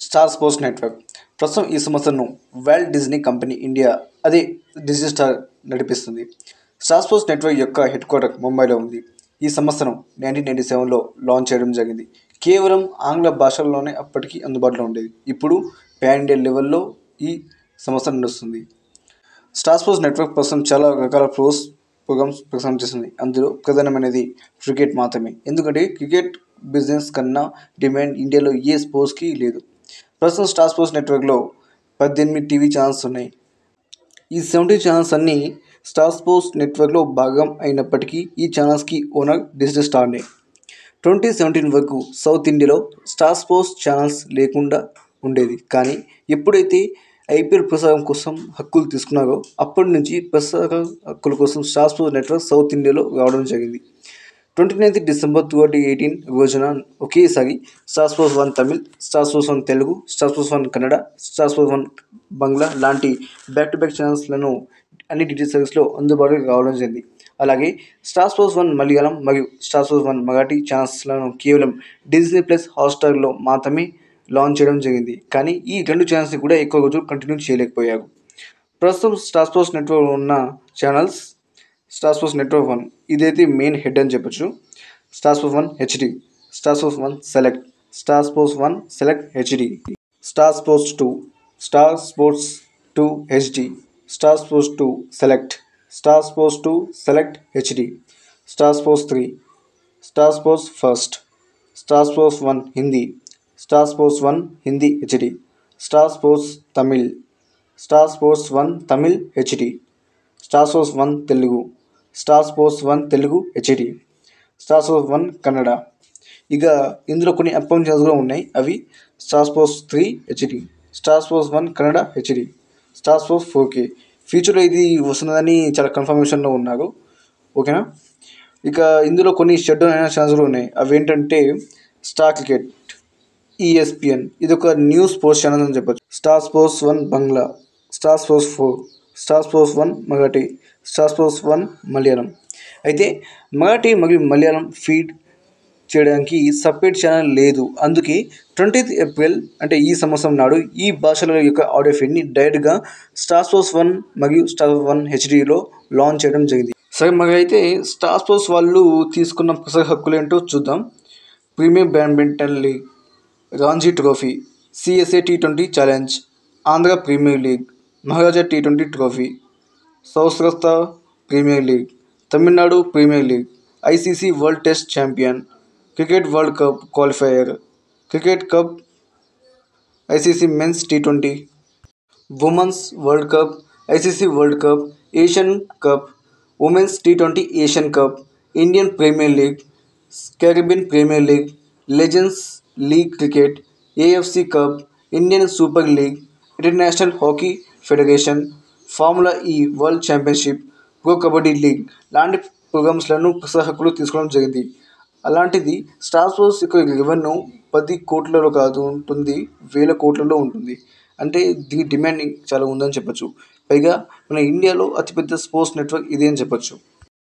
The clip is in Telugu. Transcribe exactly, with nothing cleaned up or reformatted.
స్టార్ స్పోర్ట్స్ నెట్వర్క్ ప్రస్తుతం ఈ సంస్థను వాల్ట్ డిజ్నీ కంపెనీ ఇండియా అదే డిజిటల్ స్టార్ నడిపిస్తుంది. స్టార్ స్పోర్ట్స్ నెట్వర్క్ యొక్క హెడ్ క్వార్టర్ ముంబైలో ఉంది. ఈ సంస్థను నైన్టీన్ నైన్టీ సెవెన్లో లాంచ్ చేయడం జరిగింది. కేవలం ఆంగ్ల భాషల్లోనే అప్పటికి అందుబాటులో ఉండేది. ఇప్పుడు పాన్ ఇండియా లెవెల్లో ఈ సంస్థ నడుస్తుంది. స్టార్ స్పోర్ట్స్ నెట్వర్క్ ప్రస్తుతం చాలా రకాల ప్రోస్ ప్రోగ్రామ్స్ ప్రసారం చేస్తుంది. అందులో ప్రధానమైనది క్రికెట్ మాత్రమే. ఎందుకంటే క్రికెట్ బిజినెస్ కన్నా డిమాండ్ ఇండియాలో ఏ స్పోర్ట్స్కి లేదు. ప్రస్తుతం స్టార్ స్పోర్ట్స్ నెట్వర్క్లో పద్దెనిమిది టీవీ ఛానల్స్ ఉన్నాయి. ఈ సెవెంటీ ఛానల్స్ అన్నీ స్టార్ స్పోర్ట్స్ నెట్వర్క్లో భాగం అయినప్పటికీ ఈ ఛానల్స్కి ఓనర్ డిజిటల్ స్టార్నే. ట్వంటీ సెవెంటీన్ వరకు సౌత్ ఇండియాలో స్టార్ స్పోర్ట్స్ ఛానల్స్ లేకుండా ఉండేది. కానీ ఎప్పుడైతే ఐపీఎల్ ప్రసారం కోసం హక్కులు తీసుకున్నారో అప్పటి నుంచి ప్రసార హక్కుల కోసం స్టార్ స్పోర్ట్స్ నెట్వర్క్ సౌత్ ఇండియాలో రావడం జరిగింది. Twenty ninth December twenty eighteen రోజున ఒకేసారి Star Sports one Tamil, Star Sports one Telugu, Star Sports one Kannada, Star Sports one Bangla లాంటి బ్యాక్ టు బ్యాక్ ఛానల్స్లను అన్ని డిజిటల్ సర్వీస్లో అందుబాటులోకి రావడం జరిగింది. అలాగే స్టార్ స్పోర్ట్స్ వన్ మలయాళం మరియు స్టార్ స్పోర్ట్స్ వన్ మరాఠీ ఛానల్స్లను కేవలం డిజ్నీ ప్లస్ హాట్స్టార్లో మాత్రమే లాంచ్ చేయడం జరిగింది. కానీ ఈ రెండు ఛానల్స్ని కూడా ఎక్కువ రోజులు కంటిన్యూ చేయలేకపోయారు. ప్రస్తుతం స్టార్ స్పోర్ట్స్ నెట్వర్క్ ఉన్న channels Star Sports network one ఇదైతే మెయిన్ హెడ్ అని చెప్పొచ్చు. Star Sports one HD, Star Sports one select, Star Sports one select HD, Star Sports two, Star Sports two HD, Star Sports two select, Star Sports two select HD, Star Sports three, Star Sports first, Star Sports one Hindi, Star Sports one Hindi HD, Star Sports Tamil, Star Sports one Tamil HD, Star Sports one Telugu, Star Sports one Telugu HD, Star Sports one Kannada. ఇక ఇందులో కొన్ని అప్కమింగ్ ఛానల్స్ కూడా ఉన్నాయి. అవి Star Sports three HD, Star Sports one Kannada HD, Star Sports four K. ఫ్యూచర్లో ఇది వస్తుందని చాలా కన్ఫర్మేషన్లో ఉన్నారు. ఓకేనా. ఇక ఇందులో కొన్ని షెడ్ డౌన్ అయిన ఛానల్స్ కూడా ఉన్నాయి. అవి ఏంటంటే స్టార్ క్రికెట్, ఈఎస్పిఎన్ ఇది ఒక న్యూస్ స్పోర్ట్స్ ఛానల్ అని చెప్పొచ్చు. Star Sports one Bangla, Star Sports four, Star Sports one Marathi, Star Sports one Malayalam. అయితే మరాఠీ మరియు మలయాళం ఫీడ్ చేయడానికి సపరేట్ ఛానల్ లేదు. అందుకే ట్వంటీత్ ఏప్రిల్ అంటే ఈ సంవత్సరం నాడు ఈ భాషల యొక్క ఆడియో ఫీడ్ని డైరెక్ట్గా స్టార్ స్పోర్ట్స్ వన్ మరియు స్టార్ వన్ హెచ్డిలో లాంచ్ చేయడం జరిగింది. సరే, మరి అయితే స్టార్ స్పోర్ట్స్ వాళ్ళు తీసుకున్న ప్రసార హక్కులు ఏంటో చూద్దాం. Premier Badminton League, Ranji trophy, CSA T twenty challenge, Andhra Premier League, Maharaja T twenty trophy, Saurashtra Premier League, Tamil Nadu Premier League, ICC world test champion, cricket world cup qualifier, cricket cup, ICC men's T twenty, women's world cup, ICC world cup, Asian cup, women's T twenty Asian cup, Indian Premier League, Caribbean Premier League, Legends League cricket, AFC cup, Indian Super League, International Hockey federation, formula E world championship, Pro Kabaddi League లాంటి ప్రోగ్రామ్స్లను ప్రసార హక్కులు తీసుకోవడం జరిగింది. అలాంటిది స్టార్ స్పోర్ట్స్ యొక్క రెవెన్యూ పది కోట్లలో కాదు ఉంటుంది, వేల కోట్లలో ఉంటుంది. అంటే దీని డిమాండ్ చాలా ఉందని చెప్పొచ్చు. పైగా మన ఇండియాలో అతిపెద్ద స్పోర్ట్స్ నెట్వర్క్ ఇది అని చెప్పొచ్చు.